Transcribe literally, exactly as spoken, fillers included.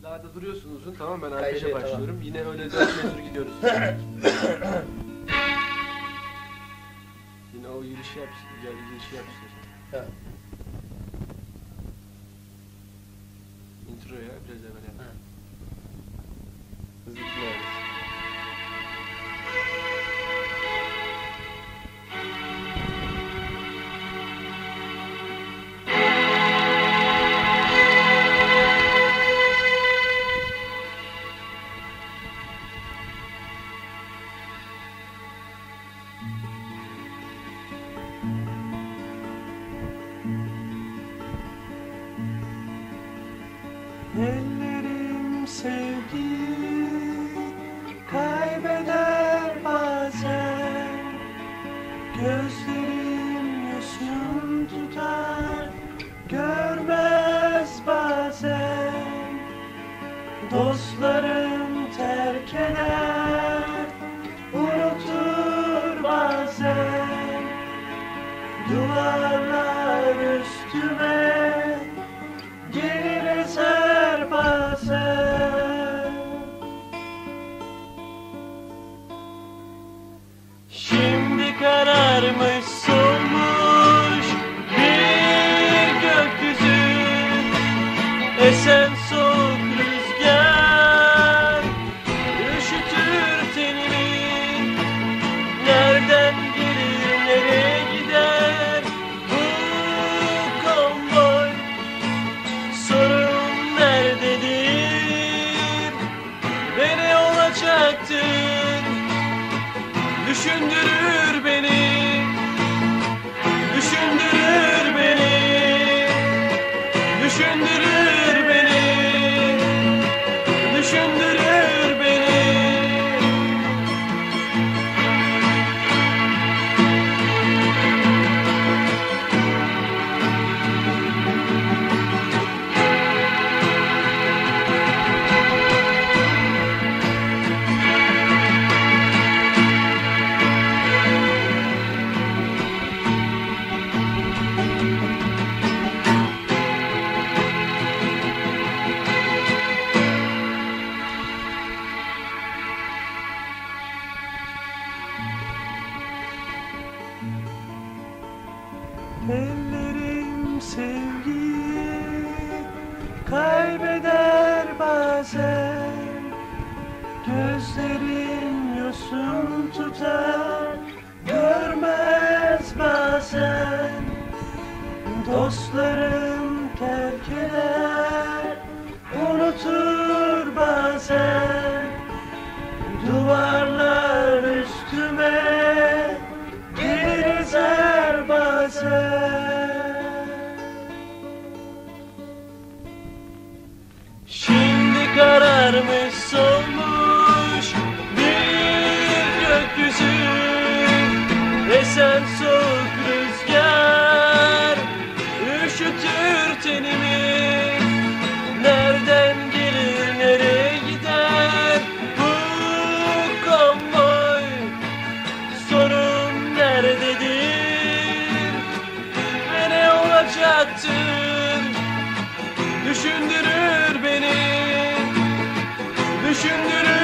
Sağda duruyorsun uzun, tamam ben Hayır, ateşe şey, başlıyorum. tamam. Yine öyle dört metre gidiyoruz. Yine o girişi yap, gel girişi yap istiyorsan. Ha. Introya biraz evvel yap. Ha. Hızlı gitmeyiz. Ellerim sevgiyi kaybeder bazen, gözlerim yosun tutar, görmez bazen. Dostlarım terk eder, unutur bazen. Duvarlar üstüme gelir eser bazen. Şimdi kararmış solmuş bir gökyüzü, esen soğuk rüzgar üşütür tenimi. Nereden gelir nereye gider bu konvoy? Sorun nerededir ve ne olacaktır? Düşündürür beni, düşündürür beni, düşündürür beni, düşündürür beni. Ellerim sevgiyi kaybeder bazen, gözlerim yosun tutar, görmez bazen. Dostlarım terk eder, unutur bazen. Duvarlar üstüme gelir ezer bazen. Şimdi kararmış solmuş bir gökyüzü, esen soğuk rüzgar üşütür tenimi. Nereden gelir nereye gider bu konvoy? Sorun nerededir ve ne olacaktır? Düşündürür beni, düşündürür